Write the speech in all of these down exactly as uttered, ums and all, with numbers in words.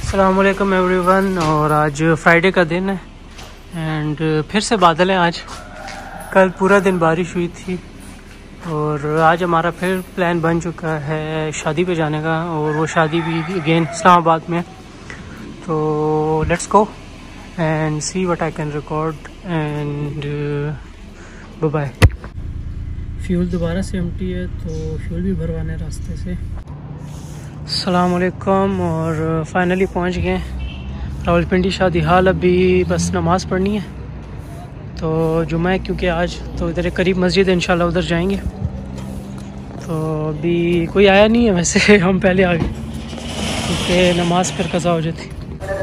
अस्सलामुअलैकुम एवरीवन। और आज फ्राइडे का दिन है एंड फिर से बादल है आज। कल पूरा दिन बारिश हुई थी और आज हमारा फिर प्लान बन चुका है शादी पे जाने का, और वो शादी भी अगेन इस्लामाबाद में। तो let's go and see what I can record and bye bye. Fuel दोबारा से एम्प्टी है तो फ्यूल भी भरवाने रास्ते से। अस्सलाम वालेकुम। और फाइनली पहुंच गए रावलपिंडी शादी हाल। अभी बस नमाज़ पढ़नी है तो जुम्मा है क्योंकि आज, तो इधर करीब मस्जिद है, इंशाल्लाह उधर जाएंगे। तो अभी कोई आया नहीं है, वैसे हम पहले आ गए क्योंकि नमाज़ फिर कज़ा हो जाती।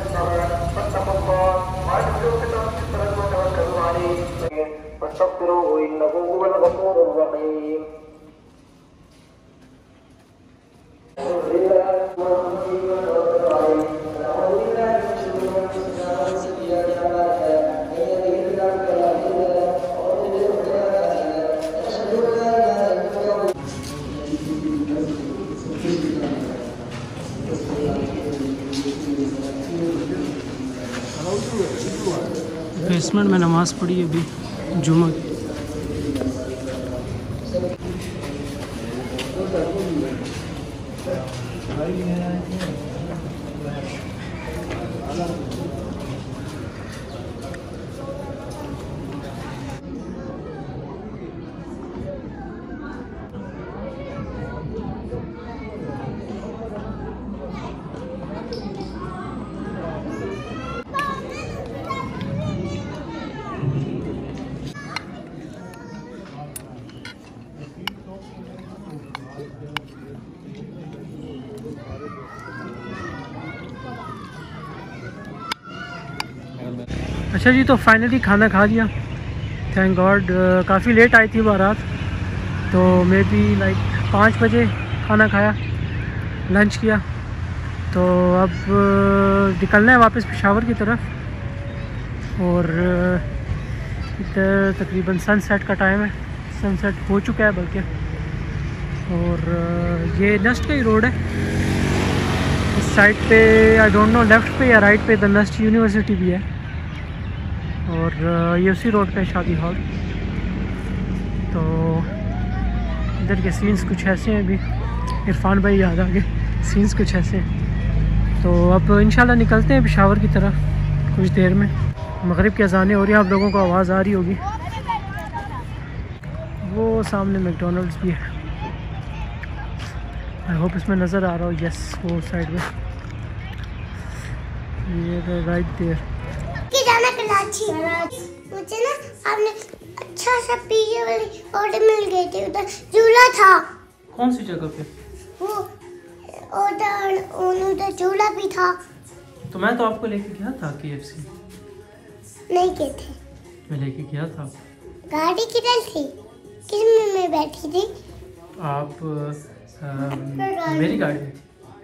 बेसमेंट में नमाज़ पढ़ी अभी जुम्मा। अच्छा जी, तो फाइनली खाना खा लिया, थैंक गॉड। काफ़ी लेट आई थी बारात, तो मे बी लाइक पाँच बजे खाना खाया, लंच किया। तो अब uh, निकलना है वापस पेशावर की तरफ। और इधर uh, तकरीबन सनसेट का टाइम है, सनसेट हो चुका है बल्कि। और uh, ये नस्ट का ही रोड है। इस साइड पे आई डोंट नो लेफ़्ट पे या राइट पे द नस्ट यूनिवर्सिटी भी है, और ये उसी रोड पे शादी हॉल। तो इधर के सीन्स कुछ ऐसे हैं। अभी इरफान भाई याद आ गए, सीन्स कुछ ऐसे हैं। तो अब इंशाल्लाह निकलते हैं पेशावर की तरफ कुछ देर में। मगरिब की अज़ानें हो रही हैं, आप लोगों को आवाज़ आ रही होगी। वो सामने मैकडॉनल्ड्स भी है, आई होप इसमें नज़र आ रहा हो। यस, वो साइड में, ये राइट देयर। जाना कराची। मुझे ना आपने अच्छा सा पीछे वाली ऑर्डर मिल गई थी, उधर झूला था। कौन सी जगह पे? वो उधर उधर झूला भी था। तो मैं तो आपको लेके गया था केएफसी। नहीं गए थे। मैं लेके गया था। गाड़ी किधर थी? किस में बैठी थी आप? आ, मेरी गाड़ी थी।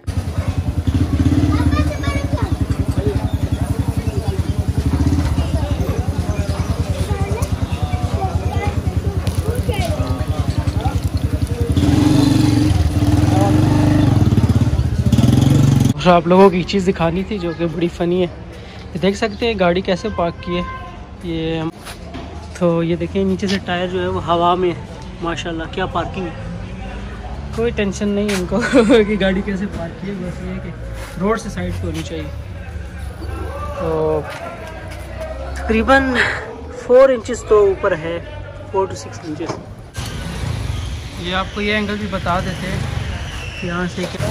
आप लोगों की चीज़ दिखानी थी जो कि बड़ी फ़नी है। ये देख सकते हैं गाड़ी कैसे पार्क की है ये। तो ये देखें, नीचे से टायर जो है वो हवा में है। माशाल्लाह क्या पार्किंग है, कोई टेंशन नहीं है इनको कि गाड़ी कैसे पार्क की है। बस ये कि रोड से साइड पे होनी चाहिए। तो तकरीबन फोर इंचज़ तो ऊपर है, फोर टू सिक्स इंचज़। ये आपको ये एंगल भी बता देते हैं यहाँ से क्या।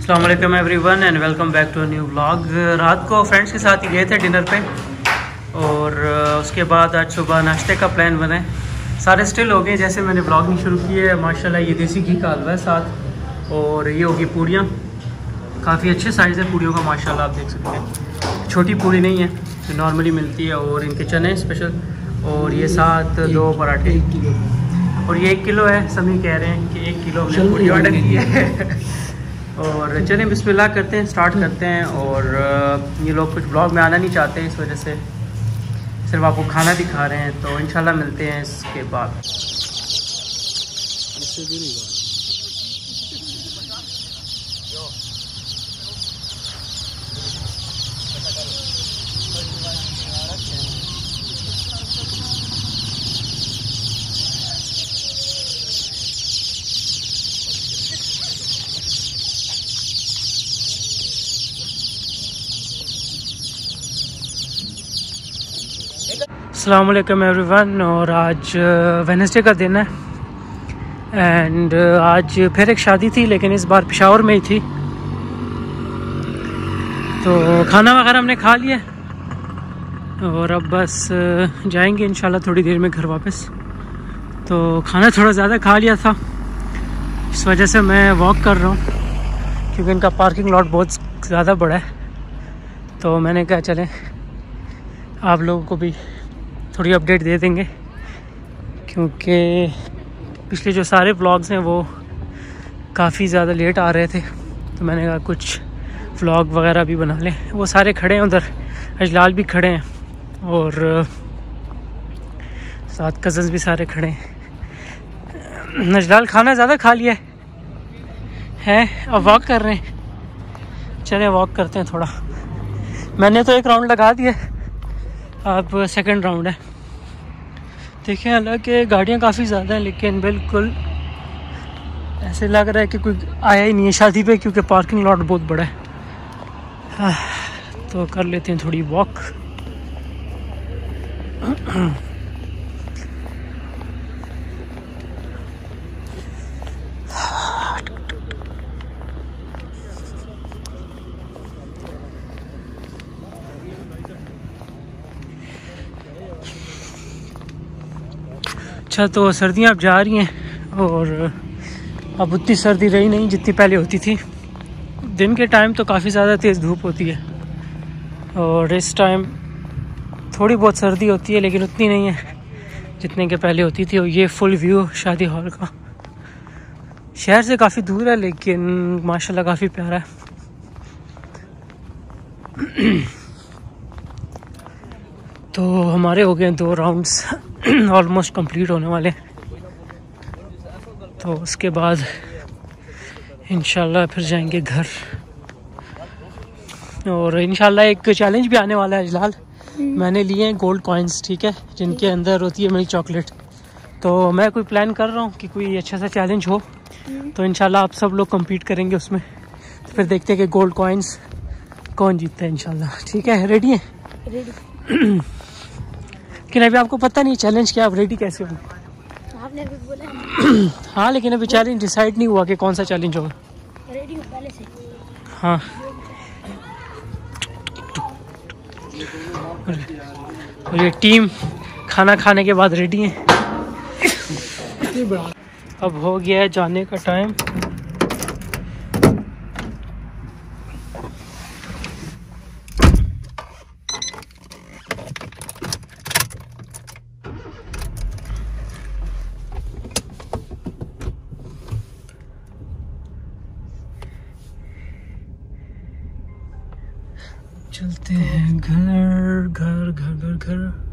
अस्सलाम वालेकुम everyone and welcome back to a new vlog. रात को फ्रेंड्स के साथ ही गए थे डिनर पे और उसके बाद आज सुबह नाश्ते का प्लान बना है। सारे स्टिल हो गए जैसे मैंने व्लॉगिंग शुरू की है। माशाल्लाह ये देसी घी का हलवा है साथ और ये होगी पूड़ियाँ। काफ़ी अच्छे साइज़ है पूड़ियों का माशाल्लाह, आप देख सकते हैं। छोटी पूड़ी नहीं है जो नॉर्मली मिलती है। और इनके चने स्पेशल और ये साथ दो पराठे और ये एक किलो है। सभी कह रहे हैं कि एक किलो हमने पूड़ी ऑर्डर की है। और चलें बिस्मिल्लाह करते हैं, स्टार्ट करते हैं। और ये लोग कुछ ब्लॉग में आना नहीं चाहते, इस वजह से सिर्फ आपको खाना दिखा रहे हैं। तो इंशाल्लाह मिलते हैं इसके बाद। अस्सलाम वालेकुम एवरीवन। और आज वेडनेसडे का दिन है एंड आज फिर एक शादी थी, लेकिन इस बार पेशावर में ही थी। तो खाना वगैरह हमने खा लिया और अब बस जाएंगे इंशाल्लाह थोड़ी देर में घर वापस। तो खाना थोड़ा ज़्यादा खा लिया था, इस वजह से मैं वॉक कर रहा हूँ क्योंकि इनका पार्किंग लॉट बहुत ज़्यादा बड़ा है। तो मैंने कहा चलें आप लोगों को भी थोड़ी अपडेट दे देंगे, क्योंकि पिछले जो सारे व्लॉग्स हैं वो काफ़ी ज़्यादा लेट आ रहे थे। तो मैंने कहा कुछ व्लॉग वगैरह भी बना लें। वो सारे खड़े हैं उधर, अजलाल भी खड़े हैं और साथ कज़न्स भी सारे खड़े हैं। अजलाल खाना ज़्यादा खा लिया है, अब वॉक कर रहे हैं। चलें वॉक करते हैं थोड़ा। मैंने तो एक राउंड लगा दिया, अब सेकंड राउंड है। देखें हालांकि गाड़ियाँ काफ़ी ज़्यादा हैं, लेकिन बिल्कुल ऐसे लग रहा है कि कोई आया ही नहीं है शादी पे, क्योंकि पार्किंग लॉट बहुत बड़ा है। हाँ, तो कर लेते हैं थोड़ी वॉक। अच्छा, तो सर्दियाँ अब जा रही हैं और अब उतनी सर्दी रही नहीं जितनी पहले होती थी। दिन के टाइम तो काफ़ी ज़्यादा तेज़ धूप होती है और इस टाइम थोड़ी बहुत सर्दी होती है, लेकिन उतनी नहीं है जितने के पहले होती थी। और ये फुल व्यू शादी हॉल का, शहर से काफ़ी दूर है लेकिन माशाल्लाह काफ़ी प्यारा है। तो हमारे हो गए दो राउंड्स ऑलमोस्ट कंप्लीट होने वाले, तो उसके बाद इंशाल्लाह फिर जाएंगे घर। और इंशाल्लाह एक चैलेंज भी आने वाला है अजलाल। मैंने लिए हैं गोल्ड कॉइन्स, ठीक है, जिनके अंदर होती है मिल्क चॉकलेट। तो मैं कोई प्लान कर रहा हूँ कि कोई अच्छा सा चैलेंज हो, तो इंशाल्लाह आप सब लोग compete करेंगे उसमें। तो फिर देखते हैं कि गोल्ड कॉइन्स कौन जीतता है इंशाल्लाह। ठीक है, रेडी है? रेडी। लेकिन अभी आपको पता नहीं चैलेंज क्या, आप रेडी कैसे हो? आपने भी बोला है। हाँ, लेकिन अभी चैलेंज डिसाइड नहीं हुआ कि कौन सा चैलेंज होगा। रेडी हो पहले से? हाँ। और ये टीम खाना खाने के बाद रेडी है। अब हो गया है जाने का टाइम। चलते हैं घर घर घर घर घर।